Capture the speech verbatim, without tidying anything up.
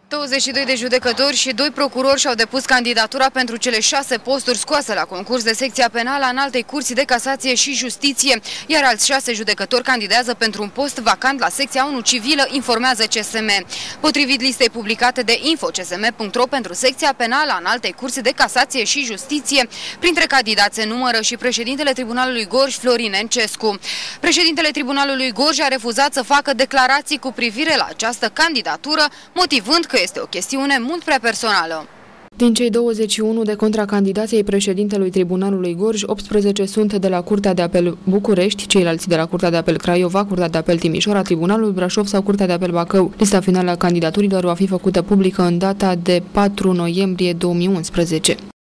douăzeci și doi de judecători și doi procurori și-au depus candidatura pentru cele șase posturi scoase la concurs de secția penală a Înaltei Curți de Casație și Justiție, iar alți șase judecători candidează pentru un post vacant la secția unu civilă, informează C S M. Potrivit listei publicate de info C S M punct ro pentru secția penală a Înaltei Curți de Casație și Justiție, printre candidați se numără și președintele Tribunalului Gorj, Florin Encescu. Președintele Tribunalului Gorj a refuzat să facă declarații cu privire la această candidatură, motivând că este o chestiune mult prea personală. Din cei douăzeci și unu de contracandidați ai președintelui Tribunalului Gorj, optsprezece sunt de la Curtea de Apel București, ceilalți de la Curtea de Apel Craiova, Curtea de Apel Timișoara, Tribunalul Brașov sau Curtea de Apel Bacău. Lista finală a candidaturilor va fi făcută publică în data de patru noiembrie două mii unsprezece.